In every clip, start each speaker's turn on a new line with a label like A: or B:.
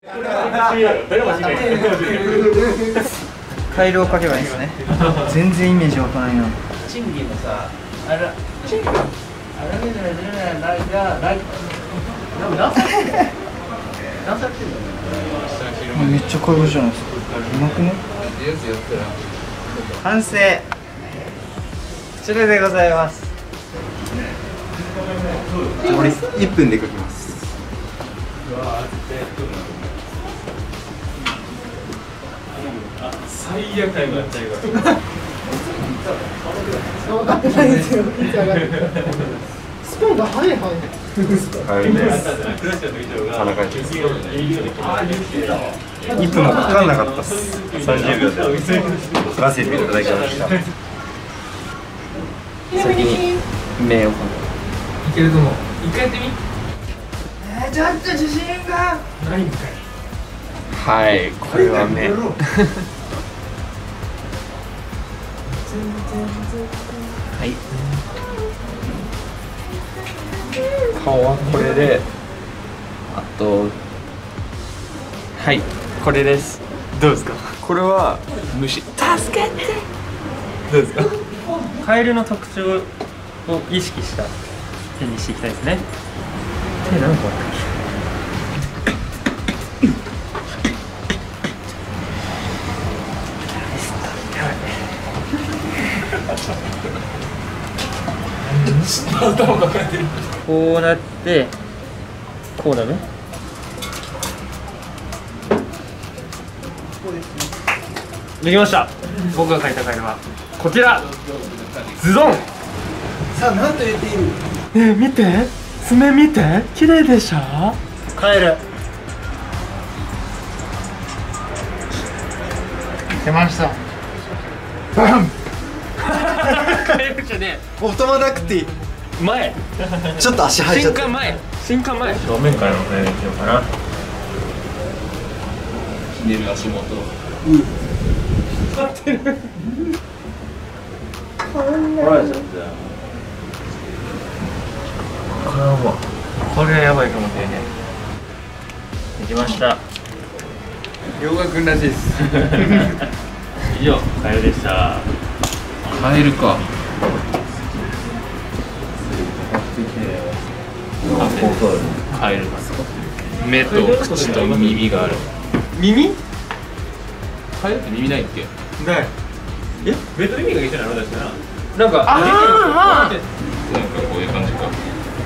A: カエルを描けばいいんですね。全然イメージ湧かないな。
B: チンギのさ、あら、チンギ。あらめだね、ライ何作ってんの？
A: めっちゃカエルじゃないですか。うまくね？完成。こちらでございます。
C: 俺1分で描きます。
D: 最悪になっちゃうから。
E: 分かってないですよ。スポンが早い。
C: 1分もかかんなかったっす。30秒で撮らせていただきました。先に目を。
D: いけると思う。一回やってみ。
E: ちょっと自信が。
D: ないんかい。
C: はい、これは目。はい。顔はこれで、あと、はい、これです。どうですか？これは虫。助けて。どうですか？
D: カエルの特徴を意識した手にしていきたいですね。手何個あったっけ？こうなってこうだね。できました。僕が描いたカエルはこちら。ズドン。
E: さあ、なんと言っている。
D: ねえ見て、爪見て、綺麗でしょ。
E: カエル。出ました。バン。
D: カエルじゃね
C: もう止まなくていい。
D: え。前。
C: ちょっと足入っちゃった。
D: 新刊前。新刊前。正面からのカエルにしようかな。ひねる足元。立ってる。
B: 怒られちゃった。
D: これはもう、これはやばいかもしれねえ。できました。
C: 洋画くんらしいです。
D: 以上、カエルでした。
F: カエルか。
D: カエル。
F: 目と口と耳がある。
D: 耳？
F: カエルって耳ないっけ？
D: ない。え、目と耳が一緒なのだしたら。なんか、
F: なんかこういう感じか。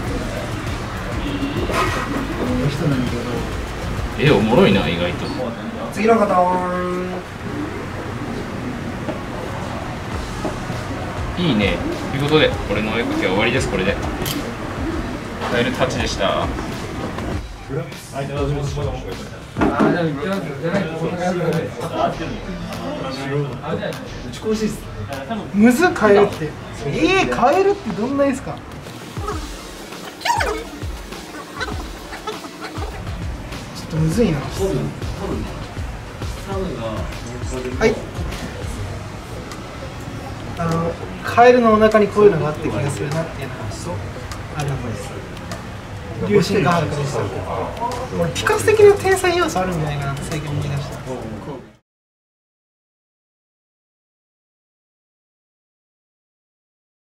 F: おもろいな、意外と。
E: 次の方。
F: いいね。ということで、俺のお絵描きは終わりです。これで。カエルタッチでした。
E: むずカエルって。カエルってどんなですか？ちょっとむずいな。はい。カエルのお腹にこういうのがあって気がするなっていうのがあるんです。粒子があるからです。俺ピカス的な天才要素あるんじゃないかなって最近思い出した。